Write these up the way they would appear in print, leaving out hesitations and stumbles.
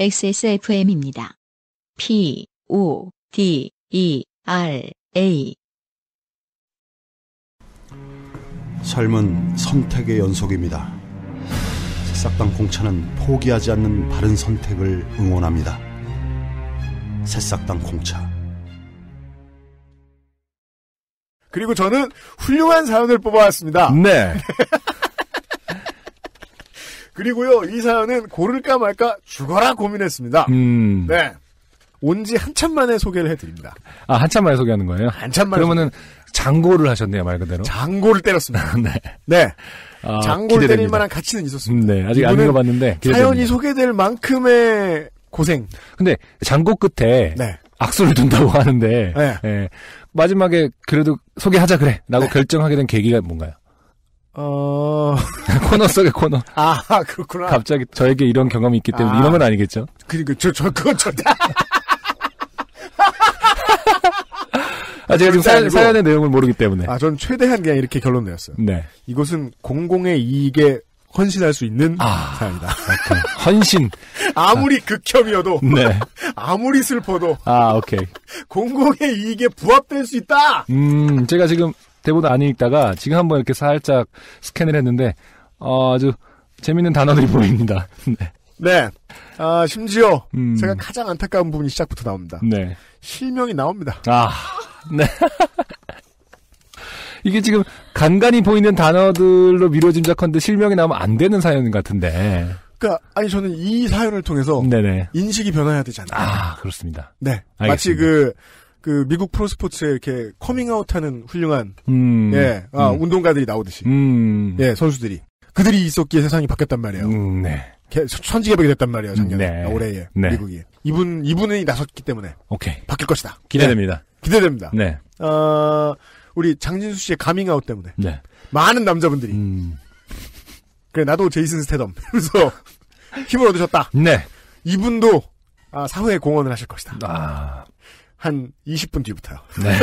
XSFM입니다. PODERA 삶은 선택의 연속입니다. 새싹당 공차는 포기하지 않는 바른 선택을 응원합니다. 새싹당 공차. 그리고 저는 훌륭한 사연을 뽑아왔습니다. 네. 그리고요, 이 사연은 고를까 말까 죽어라 고민했습니다. 네. 온지 한참 만에 소개를 해드립니다. 아, 한참 만에 소개하는 거예요? 한참 만에. 그러면은 장고를 하셨네요, 말 그대로. 장고를 때렸습니다. 네. 네. 아, 장고를 때릴 만한 가치는 있었습니다. 네. 아직 안 읽어봤는데. 사연이 소개될 만큼의 고생. 근데 장고 끝에. 네. 악수를 둔다고 하는데. 네. 네. 마지막에 그래도 소개하자 그래. 라고 결정하게 된 계기가 뭔가요? 코너 속의 코너. 아, 그렇구나. 갑자기 저에게 이런 경험이 있기 때문에 이런 건 아니겠죠? 그건 절대. 제가 지금 사연의 내용을 모르기 때문에. 전 최대한 그냥 이렇게 결론 내었어요. 네. 이것은 공공의 이익에 헌신할 수 있는 사연이다. 헌신. 아무리 극혐이어도. 네. 아무리 슬퍼도. 오케이. 공공의 이익에 부합될 수 있다! 제가 지금 대본 안 읽다가 지금 한번 이렇게 살짝 스캔을 했는데, 아주 재밌는 단어들이 보입니다. 네. 네. 심지어, 제가 가장 안타까운 부분이 시작부터 나옵니다. 네. 실명이 나옵니다. 네. 이게 지금 간간히 보이는 단어들로 미뤄짐작컨대 실명이 나오면 안 되는 사연 같은데. 저는 이 사연을 통해서. 네네. 인식이 변화해야 되지 않나. 그렇습니다. 네. 알겠습니다. 마치 미국 프로스포츠에 이렇게 커밍아웃 하는 훌륭한, 운동가들이 나오듯이. 예, 선수들이. 그들이 있었기에 세상이 바뀌었단 말이에요. 네. 천지개벽이 됐단 말이에요, 작년에. 네. 올해에. 네. 미국이. 이분이 나섰기 때문에. 오케이. 바뀔 것이다. 기대됩니다. 네. 기대됩니다. 네. 우리 장진수 씨의 가밍아웃 때문에. 네. 많은 남자분들이. 그래, 나도 제이슨 스태덤. 그래서 힘을 얻으셨다. 네. 이분도, 사회에 공헌을 하실 것이다. 한 20분 뒤부터요. 네.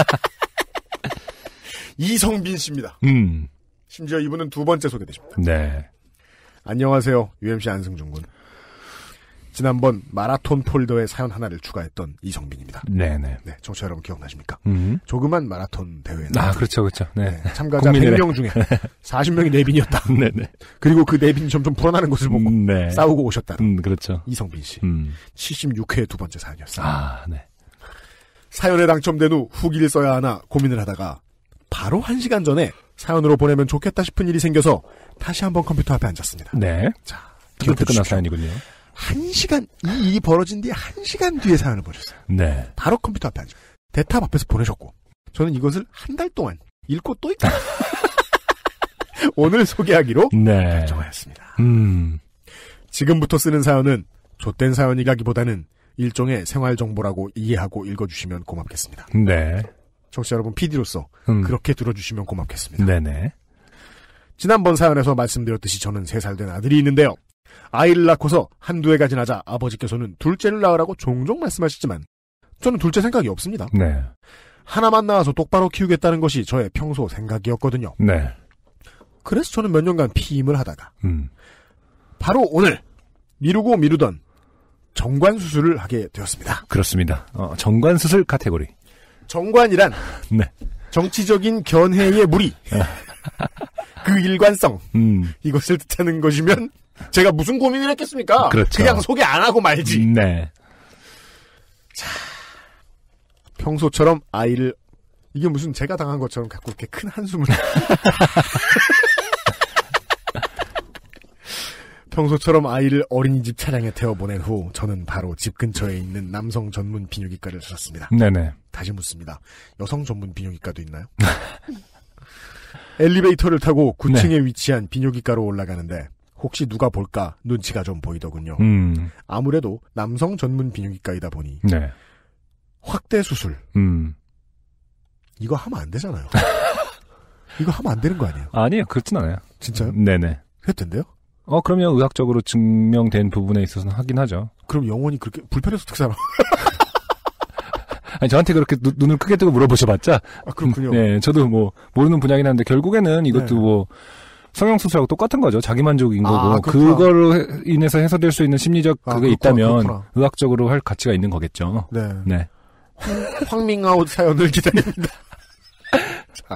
이성빈 씨입니다. 심지어 이분은 두 번째 소개되십니다. 네. 안녕하세요. UMC 안승준 군. 지난번 마라톤 폴더에 사연 하나를 추가했던 이성빈입니다. 네네. 네, 청취자 여러분 기억나십니까? 조그만 마라톤 대회에 그렇죠. 네. 참가자 100명 중에 40명이 내빈이었다. 네네. 그리고 그 내빈이 점점 불어나는 것을 보고 싸우고 오셨다. 그렇죠. 이성빈 씨. 76회 두 번째 사연이었어요. 네. 사연에 당첨된 후 후기를 써야 하나 고민을 하다가 바로 1시간 전에 사연으로 보내면 좋겠다 싶은 일이 생겨서 다시 한번 컴퓨터 앞에 앉았습니다. 네. 자, 그때 끝난 사연이군요. 1시간, 이 일이 벌어진 뒤에 1시간 뒤에 사연을 보셨어요. 네. 바로 컴퓨터 앞에 앉아. 대탑 앞에서 보내셨고, 저는 이것을 한 달 동안 읽고 또 읽고, 오늘 소개하기로 결정하였습니다. 지금부터 쓰는 사연은 좆된 사연이라기보다는 일종의 생활정보라고 이해하고 읽어주시면 고맙겠습니다. 네. 청취자 여러분, PD로서 그렇게 들어주시면 고맙겠습니다. 네네. 지난번 사연에서 말씀드렸듯이 저는 3살 된 아들이 있는데요. 아이를 낳고서 한두 해가 지나자 아버지께서는 둘째를 낳으라고 종종 말씀하시지만 저는 둘째 생각이 없습니다. 네. 하나만 낳아서 똑바로 키우겠다는 것이 저의 평소 생각이었거든요. 네. 그래서 저는 몇 년간 피임을 하다가 바로 오늘 미루던 정관수술을 하게 되었습니다. 그렇습니다. 정관수술 카테고리. 정관이란 네. 정치적인 견해의 무리. 그 일관성. 이것을 뜻하는 것이면 제가 무슨 고민을 했겠습니까? 그렇죠. 그냥 소개 안 하고 말지. 네. 자, 평소처럼 아이를 이게 무슨 제가 당한 것처럼 갖고 이렇게 큰 한숨을 평소처럼 아이를 어린이집 차량에 태워 보낸 후 저는 바로 집 근처에 있는 남성 전문 비뇨기과를 찾았습니다. 네네. 다시 묻습니다. 여성 전문 비뇨기과도 있나요? 엘리베이터를 타고 9층에 위치한 비뇨기과로 올라가는데 혹시 누가 볼까 눈치가 좀 보이더군요. 아무래도 남성 전문 비뇨기과이다 보니 확대 수술 이거 하면 안 되잖아요. 이거 하면 안 되는 거 아니에요? 아니에요. 그렇진 않아요. 진짜요? 네네. 해도 된대요? 그럼요. 의학적으로 증명된 부분에 있어서는 하긴 하죠. 그럼 영원히 그렇게 불편해서 어떻게 살아? 아니, 저한테 그렇게 눈을 크게 뜨고 물어보셔봤자. 그렇군요. 네, 저도 모르는 분야긴 한데, 결국에는 이것도 성형수술하고 똑같은 거죠. 자기만족인 거고. 그렇구나. 그거로 인해서 해소될 수 있는 심리적 그게 있다면 의학적으로 할 가치가 있는 거겠죠. 네. 네. 황밍아웃 사연을 기다립니다. 자.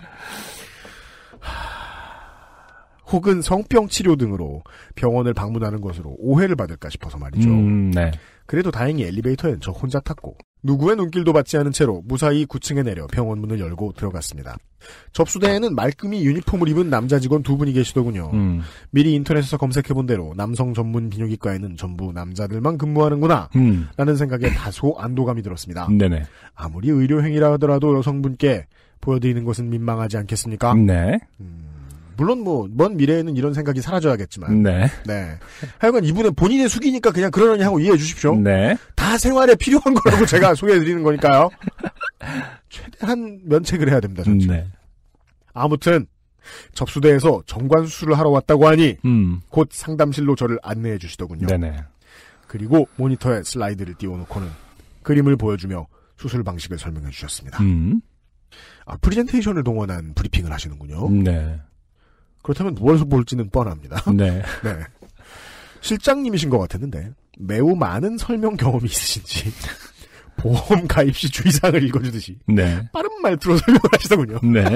혹은 성병 치료 등으로 병원을 방문하는 것으로 오해를 받을까 싶어서 말이죠. 네. 그래도 다행히 엘리베이터엔 저 혼자 탔고 누구의 눈길도 받지 않은 채로 무사히 9층에 내려 병원 문을 열고 들어갔습니다. 접수대에는 말끔히 유니폼을 입은 남자 직원 2분이 계시더군요. 미리 인터넷에서 검색해본 대로 남성 전문 비뇨기과에는 전부 남자들만 근무하는구나 라는 생각에 다소 안도감이 들었습니다. 네네. 아무리 의료행위라 하더라도 여성분께 보여드리는 것은 민망하지 않겠습니까? 네. 물론 먼 미래에는 이런 생각이 사라져야겠지만. 네. 네. 하여간 이분은 본인의 숙이니까 그냥 그러려니 하고 이해해 주십시오. 네. 다 생활에 필요한 거라고 제가 소개해 드리는 거니까요. 최대한 면책을 해야 됩니다, 전체. 네. 아무튼, 접수대에서 정관 수술을 하러 왔다고 하니, 곧 상담실로 저를 안내해 주시더군요. 네네. 그리고 모니터에 슬라이드를 띄워놓고는 그림을 보여주며 수술 방식을 설명해 주셨습니다. 프리젠테이션을 동원한 브리핑을 하시는군요. 네. 그렇다면 무엇을 볼지는 뻔합니다. 네. 네. 실장님이신 것 같았는데 매우 많은 설명 경험이 있으신지 보험 가입 시 주의사항을 읽어주듯이 네. 빠른 말투로 설명을 하시더군요. 네.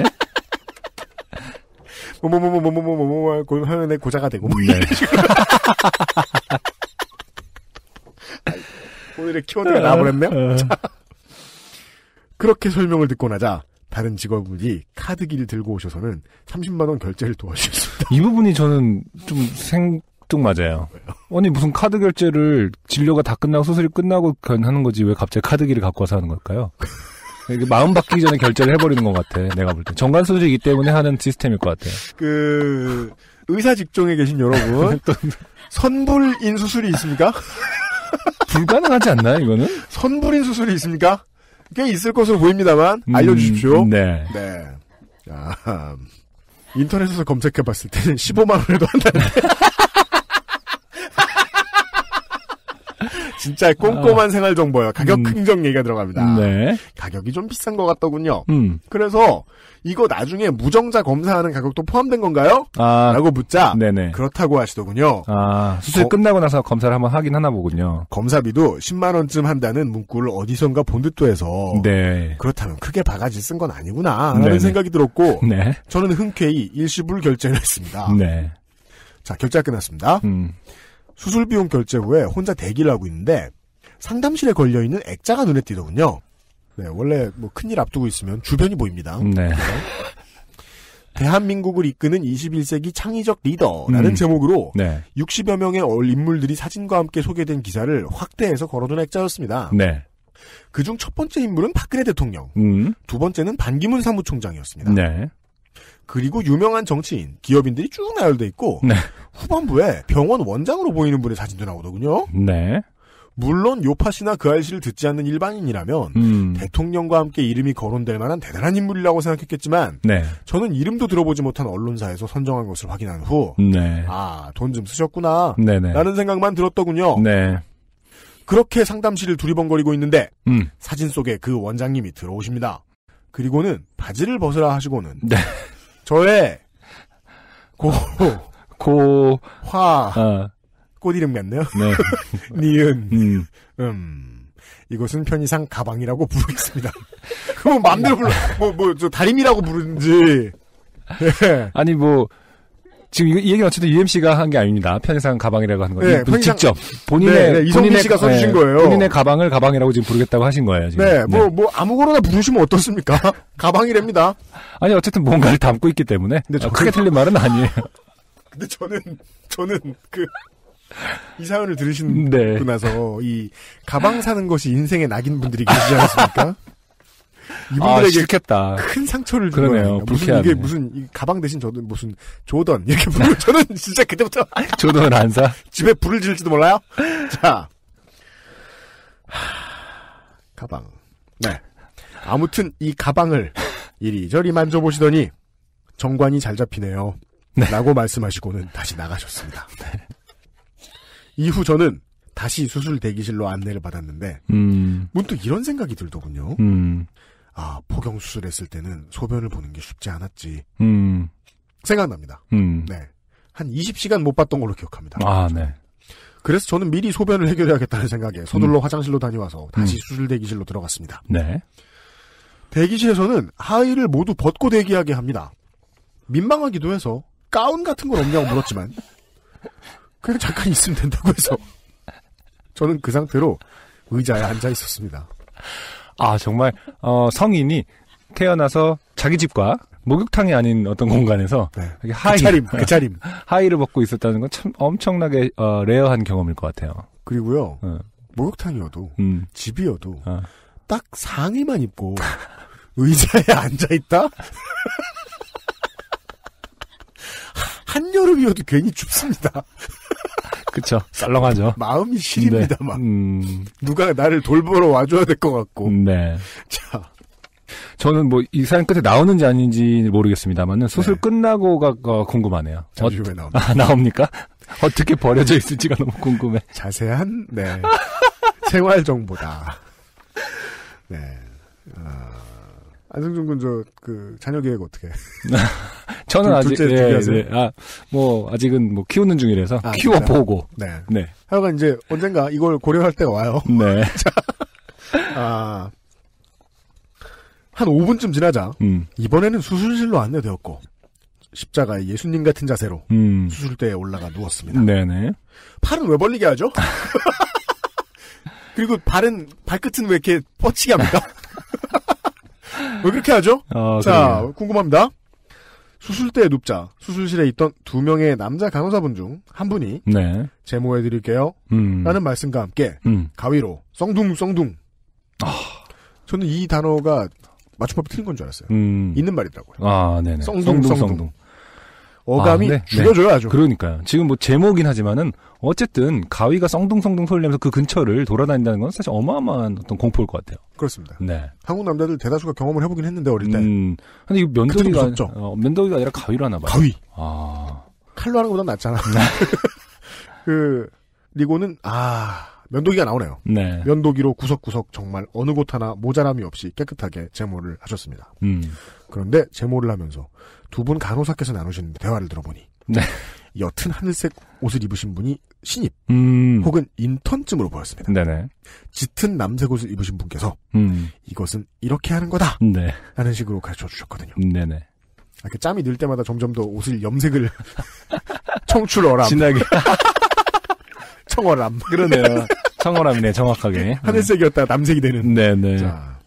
뭐뭐뭐뭐뭐뭐뭐뭐 하면 고자가 되고 뭐 이런 식으로. 오늘의 키워드가 나와버렸네요. 자. 그렇게 설명을 듣고 나자 다른 직원분이 카드기를 들고 오셔서는 30만 원 결제를 도와주셨습니다. 이 부분이 저는 좀 생뚱맞아요. 아니 무슨 카드 결제를 진료가 다 끝나고 수술이 끝나고 하는 거지 왜 갑자기 카드기를 갖고 와서 하는 걸까요? 마음 바뀌기 전에 결제를 해버리는 것 같아. 내가 볼 때 정관 수술이기 때문에 하는 시스템일 것 같아요. 의사 직종에 계신 여러분 선불인 수술이 있습니까? 불가능하지 않나요 이거는? 선불인 수술이 있습니까? 꽤 있을 것으로 보입니다만 알려주십시오. 네. 네. 자, 인터넷에서 검색해봤을 때는 15만 원에도 한다는데. 진짜 꼼꼼한 생활 정보예요. 가격 흥정 얘기가 들어갑니다. 네. 가격이 좀 비싼 것 같더군요. 그래서 이거 나중에 무정자 검사하는 가격도 포함된 건가요? 라고 묻자 네네. 그렇다고 하시더군요. 수술 끝나고 나서 검사를 한번 하긴 하나 보군요. 검사비도 10만 원쯤 한다는 문구를 어디선가 본 듯도 해서 네. 그렇다면 크게 바가지 쓴 건 아니구나 라는 생각이 들었고 네. 저는 흔쾌히 일시불 결제를 했습니다. 네. 자, 결제가 끝났습니다. 수술 비용 결제 후에 혼자 대기를 하고 있는데 상담실에 걸려있는 액자가 눈에 띄더군요. 네, 원래 뭐 큰일 앞두고 있으면 주변이 보입니다. 네. 대한민국을 이끄는 21세기 창의적 리더라는 제목으로 네. 60여 명의 인물들이 사진과 함께 소개된 기사를 확대해서 걸어둔 액자였습니다. 네. 그중 첫 번째 인물은 박근혜 대통령, 두 번째는 반기문 사무총장이었습니다. 네. 그리고 유명한 정치인, 기업인들이 쭉 나열돼 있고 네. 후반부에 병원 원장으로 보이는 분의 사진도 나오더군요. 네. 물론 요파시나 그 알씨를 듣지 않는 일반인이라면 대통령과 함께 이름이 거론될 만한 대단한 인물이라고 생각했겠지만 네. 저는 이름도 들어보지 못한 언론사에서 선정한 것을 확인한 후 네. 돈 좀 쓰셨구나 네네. 라는 생각만 들었더군요. 네. 그렇게 상담실을 두리번거리고 있는데 사진 속에 그 원장님이 들어오십니다. 그리고는 바지를 벗으라 하시고는 네. 저의 꽃 이름 같네요. 네. 니은. 이것은 편의상 가방이라고 부르겠습니다. 그럼 마음대로 불러. 저 다림이라고 부르는지. 네. 아니, 지금 이 얘기는 어쨌든 UMC가 한 게 아닙니다. 편의상 가방이라고 하는 거예요. 네, 직접. 이성민 씨가 써주신 거예요. 본인의 가방을 가방이라고 지금 부르겠다고 하신 거예요, 지금. 네, 아무거나 부르시면 어떻습니까? 가방이랍니다. 아니, 어쨌든 뭔가를 담고 있기 때문에. 근데 크게 틀린 말은 아니에요. 근데 저는 이 사연을 들으시고 나서 이 가방 사는 것이 인생의 낙인 분들이 계시지 않습니까? 이분들에게 싫겠다. 큰 상처를 주는 거예요. 이게 이 가방 대신 저도 무슨 조던 이렇게 부르고 저는 진짜 그때부터 조던을 안 사? 집에 불을 지를지도 몰라요. 자, 가방. 네. 아무튼 이 가방을 이리저리 만져보시더니 정관이 잘 잡히네요. 네. 라고 말씀하시고는 다시 나가셨습니다. 네. 이후 저는 다시 수술 대기실로 안내를 받았는데 문득 이런 생각이 들더군요. 포경 수술했을 때는 소변을 보는 게 쉽지 않았지. 생각납니다. 네. 한 20시간 못 봤던 걸로 기억합니다. 아, 네. 그래서 저는 미리 소변을 해결해야겠다는 생각에 서둘러 화장실로 다녀와서 다시 수술 대기실로 들어갔습니다. 네. 대기실에서는 하의를 모두 벗고 대기하게 합니다. 민망하기도 해서 가운 같은 건 없냐고 물었지만 그냥 잠깐 있으면 된다고 해서 저는 그 상태로 의자에 앉아 있었습니다. 아, 정말 성인이 태어나서 자기 집과 목욕탕이 아닌 어떤 공간에서 네. 그 차림 하의를 벗고 있었다는 건 참 엄청나게 레어한 경험일 것 같아요. 그리고요. 목욕탕이어도 집이어도 딱 상의만 입고 의자에 앉아있다? 한여름이어도 괜히 춥습니다. 그쵸. 썰렁하죠. 마음이 시립니다, 네. 막. 누가 나를 돌보러 와줘야 될 것 같고. 네. 자. 저는 뭐 이 사연 끝에 나오는지 아닌지 모르겠습니다만은 수술 네. 궁금하네요. 궁금하네요. 잠시 후에 나옵니다. 나옵니까? 어떻게 버려져 있을지가 너무 궁금해. 자세한, 네. 생활 정보다. 네. 안승준 군, 자녀 계획 어떻게? 저는 아직, 네. 아직은 키우는 중이라서, 키워보고. 네. 네. 하여간 이제 언젠가 이걸 고려할 때가 와요. 네. 자, 한 5분쯤 지나자, 이번에는 수술실로 안내되었고, 십자가의 예수님 같은 자세로 수술대에 올라가 누웠습니다. 네네. 팔은 왜 벌리게 하죠? 그리고 발끝은 왜 이렇게 뻗치게 합니까? 왜 그렇게 하죠? 자, 그래요. 궁금합니다. 수술대에 눕자 수술실에 있던 2명의 남자 간호사분 중 한 분이 네. 제모해드릴게요. 라는 말씀과 함께 가위로 썽둥. 저는 이 단어가 맞춤법이 틀린 건 줄 알았어요. 있는 말이더라고요. 아, 네네. 썽둥. 어감이 네. 죽여줘야죠. 그러니까요. 지금 제모긴 하지만은 어쨌든 가위가 썽둥 소리내면서 그 근처를 돌아다닌다는 건 사실 어마어마한 어떤 공포일 것 같아요. 그렇습니다. 네. 한국 남자들 대다수가 경험을 해보긴 했는데 어릴 때. 근데 이거 면도기가 아니라 가위로 하나 봐요. 가위. 칼로 하는 것보다 낫잖아. 리고는 면도기가 나오네요. 네. 면도기로 구석구석 정말 어느 곳 하나 모자람이 없이 깨끗하게 제모를 하셨습니다. 그런데 제모를 하면서 두 분 간호사께서 나누신 대화를 들어보니 네. 옅은 하늘색 옷을 입으신 분이 신입 혹은 인턴쯤으로 보였습니다. 네네. 짙은 남색 옷을 입으신 분께서 이것은 이렇게 하는 거다 네. 라는 식으로 가르쳐 주셨거든요. 네네. 이렇게 짬이 늘 때마다 점점 더 옷을 염색을 청출어람 진하게 청어람 그러네요. 청어람이네 정확하게. 하늘색이었다가 남색이 되는. 네네. 자,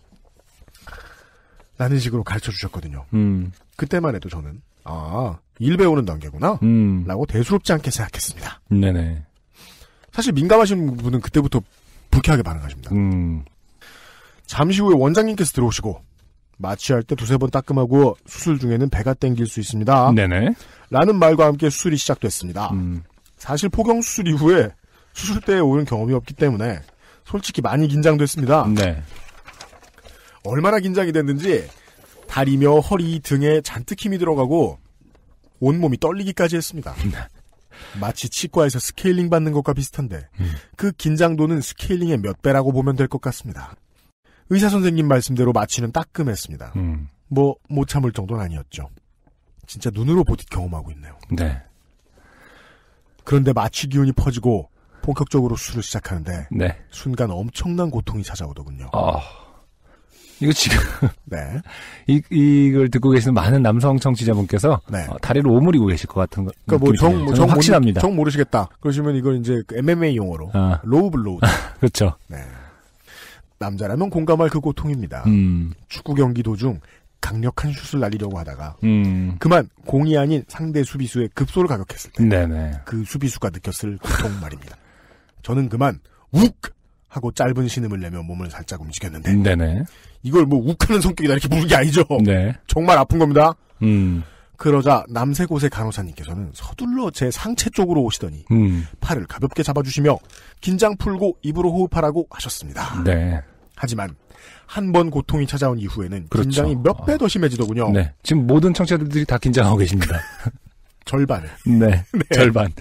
라는 식으로 가르쳐 주셨거든요. 그때만 해도 저는 일 배우는 단계구나 라고 대수롭지 않게 생각했습니다. 네네. 사실 민감하신 분은 그때부터 불쾌하게 반응하십니다. 잠시 후에 원장님께서 들어오시고 마취할 때 2-3번 따끔하고 수술 중에는 배가 땡길 수 있습니다. 네네. 라는 말과 함께 수술이 시작됐습니다. 사실 포경 수술 이후에 수술대에 오른 경험이 없기 때문에 솔직히 많이 긴장됐습니다. 네. 얼마나 긴장이 됐는지 다리며 허리 등에 잔뜩 힘이 들어가고 온몸이 떨리기까지 했습니다. 마치 치과에서 스케일링 받는 것과 비슷한데 그 긴장도는 스케일링의 몇 배라고 보면 될 것 같습니다. 의사 선생님 말씀대로 마취는 따끔했습니다. 못 참을 정도는 아니었죠. 진짜 눈으로 보듯 경험하고 있네요. 네. 그런데 마취 기운이 퍼지고 본격적으로 수술을 시작하는데 네. 순간 엄청난 고통이 찾아오더군요. 이거 지금 네. 이걸 듣고 계시는 많은 남성 청취자분께서 네. 다리를 오므리고 계실 것 같은 거. 그러니까 확신합니다. 정 모르시겠다. 그러시면 이걸 이제 MMA 용어로 로우 블로우. 그렇죠. 네. 남자라면 공감할 그 고통입니다. 축구 경기 도중 강력한 슛을 날리려고 하다가 그만 공이 아닌 상대 수비수의 급소를 가격했을 때 그 수비수가 느꼈을 고통 말입니다. 저는 그만 욱 하고 짧은 신음을 내며 몸을 살짝 움직였는데 네네. 이걸 욱하는 성격이다 이렇게 부른 게 아니죠. 네. 정말 아픈 겁니다. 그러자 남색 옷의 간호사님께서는 서둘러 제 상체 쪽으로 오시더니 팔을 가볍게 잡아주시며 긴장 풀고 입으로 호흡하라고 하셨습니다. 네. 하지만 한 번 고통이 찾아온 이후에는 그렇죠. 긴장이 몇 배 더 심해지더군요. 네. 지금 모든 청취자들이 다 긴장하고 계십니다. 절반. 네. 절반.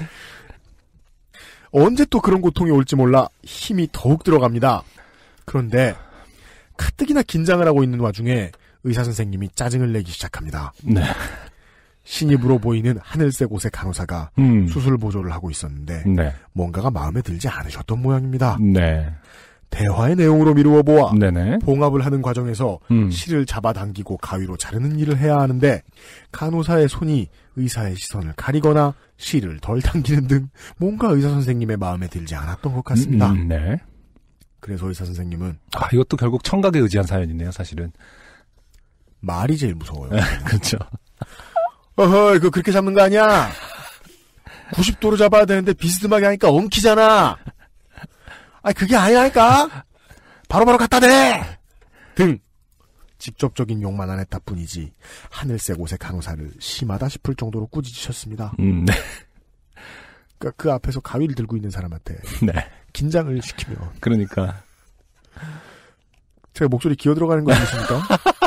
언제 또 그런 고통이 올지 몰라 힘이 더욱 들어갑니다. 그런데 가뜩이나 긴장을 하고 있는 와중에 의사 선생님이 짜증을 내기 시작합니다. 네. 신입으로 보이는 하늘색 옷의 간호사가 수술 보조를 하고 있었는데 네. 뭔가가 마음에 들지 않으셨던 모양입니다. 네. 대화의 내용으로 미루어 보아 네네. 봉합을 하는 과정에서 실을 잡아당기고 가위로 자르는 일을 해야 하는데 간호사의 손이 의사의 시선을 가리거나 실을 덜 당기는 등 뭔가 의사 선생님의 마음에 들지 않았던 것 같습니다. 네. 그래서 의사 선생님은 이것도 결국 청각에 의지한 사연이네요. 사실은 말이 제일 무서워요. 그렇죠. 어허, 그렇게 잡는 거 아니야? 90도로 잡아야 되는데 비스듬하게 하니까 엉키잖아. 그게 아니라니까? 바로바로 갖다 대! 등 직접적인 욕만 안 했다 뿐이지 하늘색 옷의 간호사를 심하다 싶을 정도로 꾸짖으셨습니다. 네. 그러니까 그 앞에서 가위를 들고 있는 사람한테 네. 긴장을 시키며 그러니까 제가 목소리 기어 들어가는 거 아니십니까?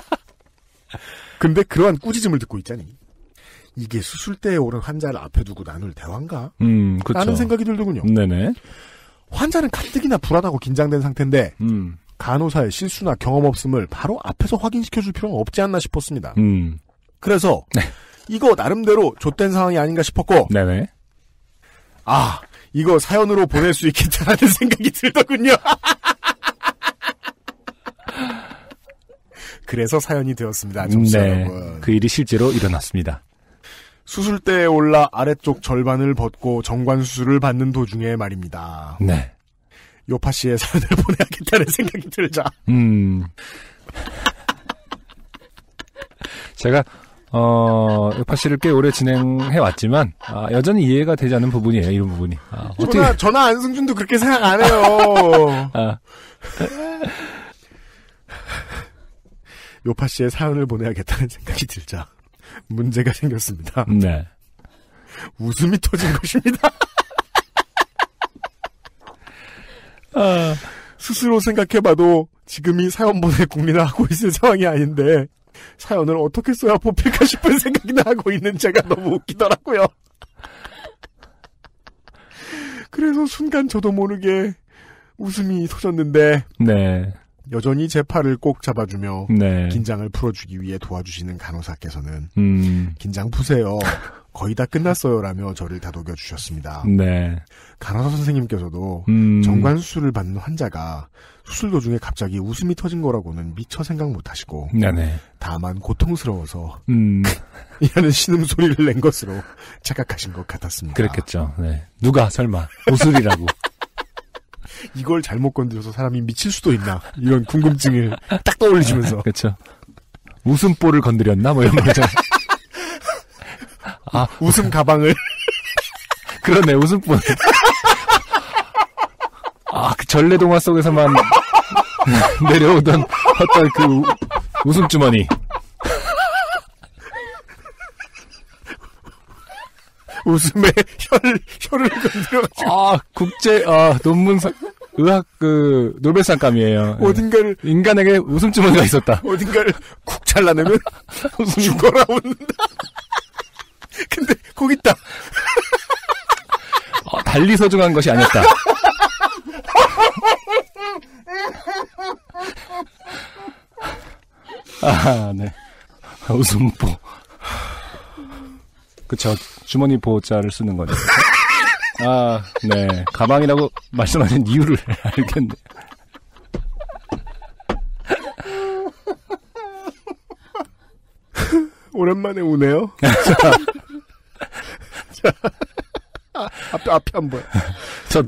근데 그러한 꾸짖음을 듣고 있자니 이게 수술대에 오른 환자를 앞에 두고 나눌 대화인가? 그렇죠. 라는 생각이 들더군요. 네네. 환자는 가뜩이나 불안하고 긴장된 상태인데 간호사의 실수나 경험 없음을 바로 앞에서 확인시켜줄 필요는 없지 않나 싶었습니다. 그래서 네. 이거 나름대로 좆된 상황이 아닌가 싶었고 네네. 이거 사연으로 보낼 수 있겠다라는 생각이 들더군요. 그래서 사연이 되었습니다. 네. 여러분. 그 일이 실제로 일어났습니다. 수술대에 올라 아래쪽 절반을 벗고 정관수술을 받는 도중에 말입니다. 네. 요파 씨의 사연을 보내야겠다는 생각이 들자. 제가 요파 씨를 꽤 오래 진행해 왔지만 여전히 이해가 되지 않는 부분이에요. 이런 부분이. 전화 안승준도 그렇게 생각 안 해요. 요파 씨의 사연을 보내야겠다는 생각이 들자. 문제가 생겼습니다. 네. 웃음이 터진 것입니다. 스스로 생각해봐도 지금이 사연 보낼 국리나 하고 있을 상황이 아닌데 사연을 어떻게 써야 뽑힐까 싶은 생각이나 하고 있는 제가 너무 웃기더라고요. 그래서 순간 저도 모르게 웃음이 터졌는데 네. 여전히 제 팔을 꼭 잡아주며 네. 긴장을 풀어주기 위해 도와주시는 간호사께서는 긴장 푸세요. 거의 다 끝났어요라며 저를 다독여 주셨습니다. 네. 간호사 선생님께서도 정관수술을 받는 환자가 수술 도중에 갑자기 웃음이 터진 거라고는 미처 생각 못하시고 네네. 다만 고통스러워서 이라는 신음소리를 낸 것으로 착각하신 것 같았습니다. 그랬겠죠. 네. 누가 설마 웃으리라고. 이걸 잘못 건드려서 사람이 미칠 수도 있나 이런 궁금증을 딱 떠올리시면서 그렇죠. 웃음볼을 건드렸나 뭐 이런 거죠. 웃음 가방을 그러네 웃음볼. 그 전래동화 속에서만 내려오던 어떤 그 웃음 주머니. 웃음에 혀를 건드려가지고. 국제, 의학 노벨상감이에요. 어딘가를. 인간에게 웃음주머니가 있었다. 어딘가를 쿡 잘라내면 웃음이 죽어라 웃는다. 근데, 거기 있다. 달리 소중한 것이 아니었다. 네. 웃음보. 그쵸. 주머니 보호자를 쓰는 거죠. 네. 가방이라고 말씀하신 이유를 알겠네. 오랜만에 우네요. 자, 앞이 안 보여. 저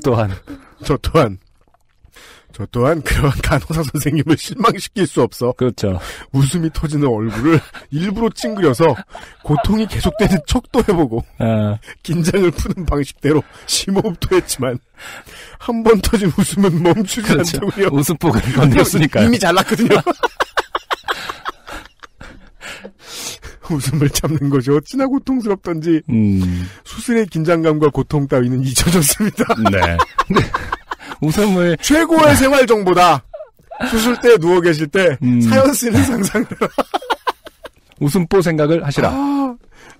또한 그런 간호사 선생님을 실망시킬 수 없어. 그렇죠. 웃음이 터지는 얼굴을 일부러 찡그려서 고통이 계속되는 척도 해보고 긴장을 푸는 방식대로 심호흡도 했지만 한 번 터진 웃음은 멈추지 그렇죠. 않더군요. 웃음복을 건드렸으니까요. 이미 잘났거든요. 웃음을 참는 것이 어찌나 고통스럽던지 수술의 긴장감과 고통 따위는 잊혀졌습니다. 네. 웃음을 최고의 생활 정보다. 수술대에 누워 계실 때 사연 쓰는 상상을 웃음보 생각을 하시라.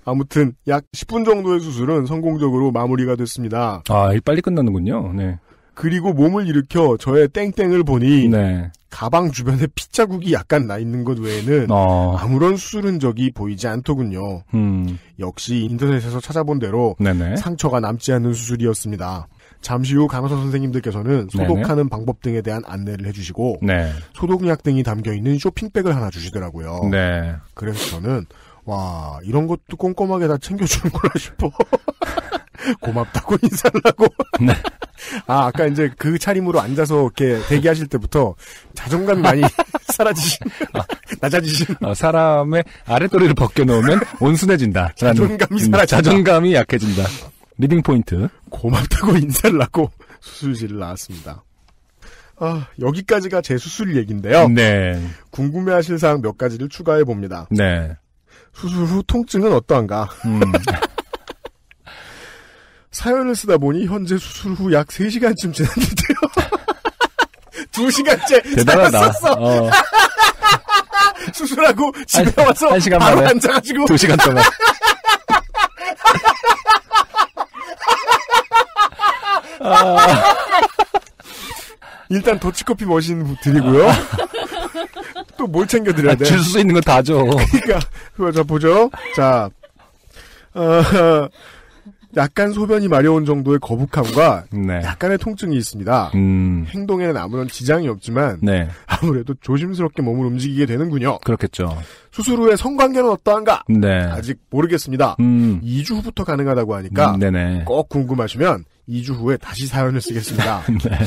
아무튼 약 10분 정도의 수술은 성공적으로 마무리가 됐습니다. 빨리 끝나는군요. 네. 그리고 몸을 일으켜 저의 땡땡을 보니 네. 가방 주변에 핏자국이 약간 나 있는 것 외에는 아무런 수술 흔적이 보이지 않더군요. 역시 인터넷에서 찾아본 대로 네네. 상처가 남지 않는 수술이었습니다. 잠시 후 간호사 선생님들께서는 소독하는 네네. 방법 등에 대한 안내를 해주시고 네. 소독약 등이 담겨있는 쇼핑백을 하나 주시더라고요. 네. 그래서 저는 와 이런 것도 꼼꼼하게 다 챙겨주는 거라 싶어. 고맙다고 인사를 하고. 네. 아까 이제 그 차림으로 앉아서 이렇게 대기하실 때부터 자존감이 많이 낮아지신. 사람의 아랫도리를 벗겨놓으면 온순해진다. 자존감이 사라진다. 자존감이 약해진다. 리딩 포인트. 고맙다고 인사를 하고 수술실을 나왔습니다. 여기까지가 제 수술 얘기인데요. 네. 궁금해하실 사항 몇 가지를 추가해 봅니다. 네. 수술 후 통증은 어떠한가? 사연을 쓰다 보니 현재 수술 후 약 3시간쯤 지났는데요. 2시간째 대단하다. 수술하고 집에 와서 1시간 바로 만에 앉아가지고 2시간 동안. 일단 더치커피 머신 드리고요. 또 뭘 챙겨드려야 돼? 줄 수 있는 거 다 줘. 그러니까 자 보죠. 자 약간 소변이 마려운 정도의 거북함과 네. 약간의 통증이 있습니다. 행동에는 아무런 지장이 없지만 네. 아무래도 조심스럽게 몸을 움직이게 되는군요. 그렇겠죠. 수술 후에 성관계는 어떠한가? 네. 아직 모르겠습니다. 2주 후부터 가능하다고 하니까 꼭 궁금하시면 2주 후에 다시 사연을 쓰겠습니다. 네.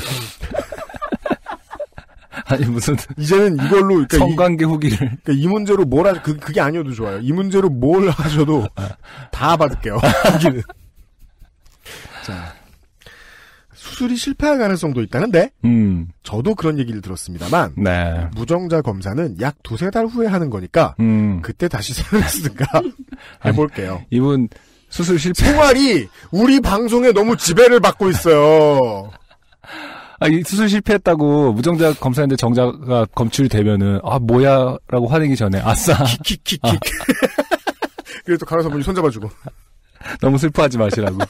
아니 무슨 이제는 이걸로 그러니까 성관계 후기를 그러니까 이 문제로 뭘 그게 아니어도 좋아요. 이 문제로 뭘 하셔도 다 받을게요. 후기는. 자, 수술이 실패할 가능성도 있다는데 저도 그런 얘기를 들었습니다만 네. 무정자 검사는 약 2-3달 후에 하는 거니까 그때 다시 사연을 쓰든가 해볼게요. 아니, 이분 수술 실패 생활이 우리 방송에 너무 지배를 받고 있어요. 이 수술 실패했다고 무정자 검사했는데 정자가 검출이 되면은 뭐야라고 화내기 전에 아싸 킥킥킥킥 그래서 간호사분이 손잡아주고 너무 슬퍼하지 마시라고.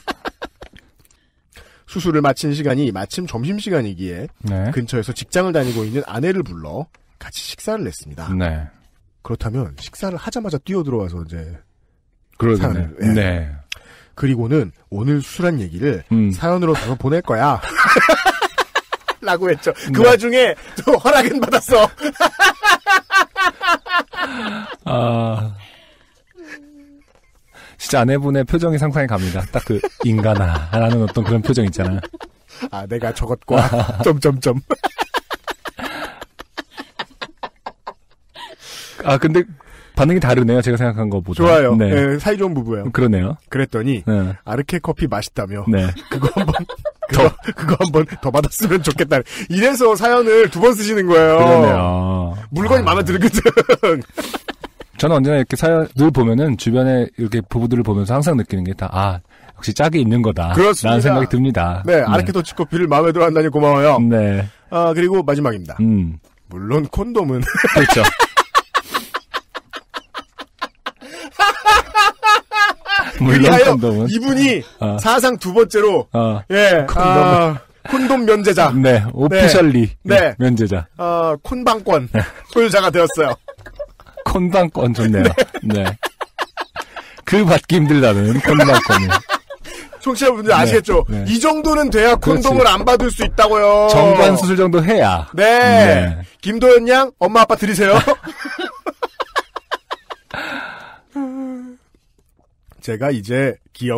수술을 마친 시간이 마침 점심시간이기에 네. 근처에서 직장을 다니고 있는 아내를 불러 같이 식사를 했습니다. 네. 그렇다면 식사를 하자마자 뛰어들어와서 이제 그러네. 네. 그리고는 오늘 수술한 얘기를 사연으로 더 보낼 거야. 라고 했죠. 그 와중에 저 허락은 받았어. 진짜 아내분의 표정이 상상이 갑니다. 딱 그 인간아 라는 어떤 그런 표정 있잖아. 내가 저것과 점점점. 근데 반응이 다르네요. 제가 생각한 것보다. 좋아요. 네. 네, 사이좋은 부부예요. 그러네요. 그랬더니 아르케 커피 맛있다며. 네. 그거 한번 더 받았으면 좋겠다. 이래서 사연을 2번 쓰시는 거예요. 그러네요. 물건이 마음에 들거든. 저는 언제나 이렇게 사연을 보면은 주변에 이렇게 부부들을 보면서 항상 느끼는 게 역시 짝이 있는 거다. 그렇습니다. 라는 생각이 듭니다. 네, 아르케 더치커피를 마음에 들어 한다니 고마워요. 네. 그리고 마지막입니다. 물론 콘돔은. 그렇죠. 물론 콘돔은. 이분이 사상 2번째로 콘돔 면제자. 네, 오피셜리 네. 면제자. 콘방권 소유자가 되었어요. 콘방권 좋네요. 네. 그 받기 힘들다는 콘방권을. 청취자분들 아시겠죠? 네. 이 정도는 돼야 콘돔을 안 받을 수 있다고요. 정관 수술 정도 해야. 네. 김도연 양 엄마 아빠 들이세요. 제가 이제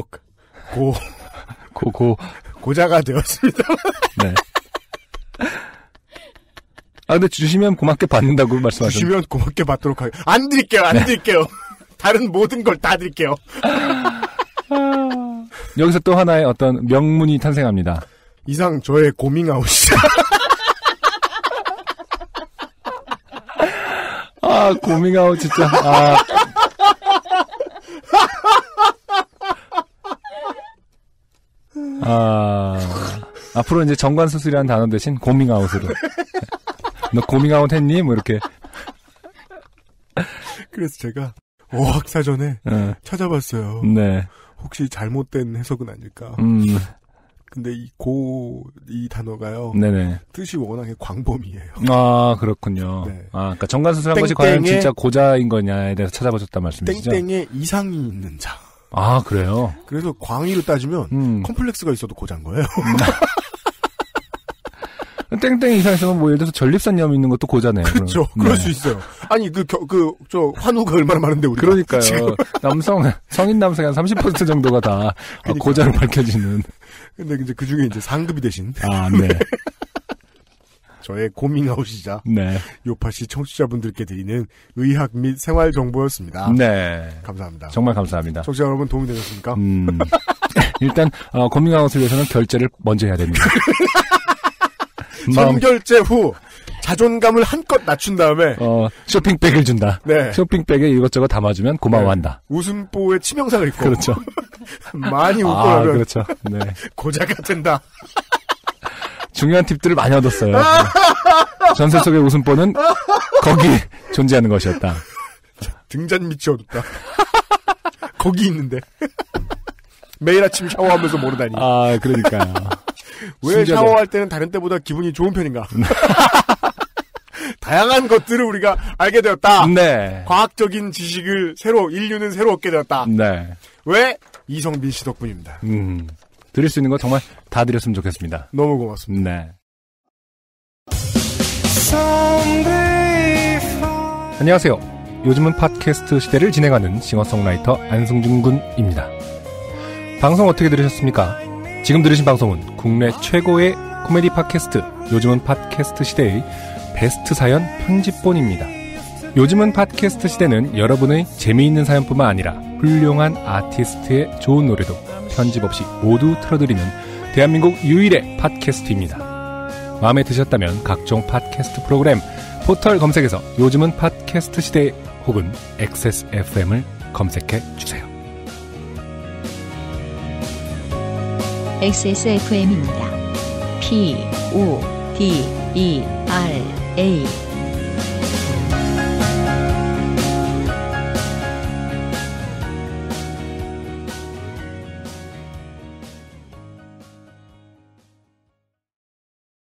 고자가 되었습니다. 네. 근데 주시면 고맙게 받는다고 말씀하셨는데. 주시면 고맙게 받도록 하겠습니다. 안 드릴게요. 다른 모든 걸 다 드릴게요. 여기서 또 하나의 어떤 명문이 탄생합니다. 이상 저의 고밍아웃이다. 고밍아웃 진짜. 앞으로 이제 정관 수술이라는 단어 대신 고밍아웃으로. 너 고밍아웃 했니? 뭐 이렇게. 그래서 제가 어학사전에 찾아봤어요. 네. 혹시 잘못된 해석은 아닐까. 근데 이 단어가요. 네네. 뜻이 워낙에 광범위해요. 아, 그렇군요. 네. 아, 그러니까 정관수술한 것이 과연 진짜 고자인 거냐에 대해서 찾아보셨단 말씀이시죠? 땡땡에 이상이 있는 자. 아, 그래요? 그래서 광의로 따지면 컴플렉스가 있어도 고자인 거예요. 땡땡 이상에서는 뭐 예를 들어서 전립선염 있는 것도 고자네요. 그렇죠. 그럼. 그럴 수 있어요. 아니 환우가 얼마나 많은데 우리가. 그러니까요. 지금. 성인 남성의 한 30% 정도가 다 그러니까. 고자로 밝혀지는. 근데 이제 그 중에 이제 상급이 대신. 아, 네. 저의 고밍아웃이자. 네. 요파시 청취자분들께 드리는 의학 및 생활 정보였습니다. 네. 감사합니다. 정말 감사합니다. 청취자 여러분 도움이 되셨습니까? 일단 고밍아웃을 위해서는 결제를 먼저 해야 됩니다. 선결제 후 자존감을 한껏 낮춘 다음에 쇼핑백을 준다. 네. 쇼핑백에 이것저것 담아주면 고마워한다. 네. 웃음보에 치명상을 입고 그렇죠. 많이 웃고 나면 그렇죠. 네. 고자가 된다. 중요한 팁들을 많이 얻었어요. 전세 속의 웃음보는 거기 존재하는 것이었다. 등잔 밑이 어둡다. 거기 있는데 매일 아침 샤워하면서 모르다니. 아, 그러니까요. 왜 샤워할 때는 다른 때보다 기분이 좋은 편인가? 다양한 것들을 우리가 알게 되었다. 네. 과학적인 지식을 인류는 새로 얻게 되었다. 네. 왜? 이성빈 씨 덕분입니다. 드릴 수 있는 거 정말 다 드렸으면 좋겠습니다. 너무 고맙습니다. 네. 안녕하세요. 요즘은 팟캐스트 시대를 진행하는 싱어송라이터 안승준 군입니다. 방송 어떻게 들으셨습니까? 지금 들으신 방송은 국내 최고의 코미디 팟캐스트 요즘은 팟캐스트 시대의 베스트 사연 편집본입니다. 요즘은 팟캐스트 시대는 여러분의 재미있는 사연뿐만 아니라 훌륭한 아티스트의 좋은 노래도 편집 없이 모두 틀어드리는 대한민국 유일의 팟캐스트입니다. 마음에 드셨다면 각종 팟캐스트 프로그램 포털 검색에서 요즘은 팟캐스트 시대 혹은 XSFM을 검색해 주세요. XSFM입니다. PODERA